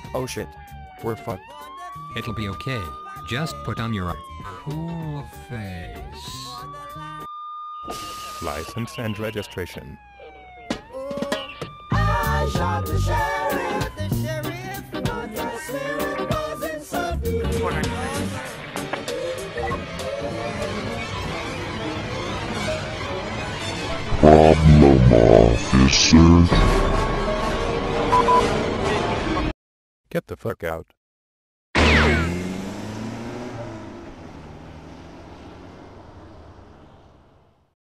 Oh shit. We're fucked. It'll be okay. Just put on your cool face. License and registration. I shot the sheriff. But I swear it wasn't so good. Problem, officer. Get the fuck out.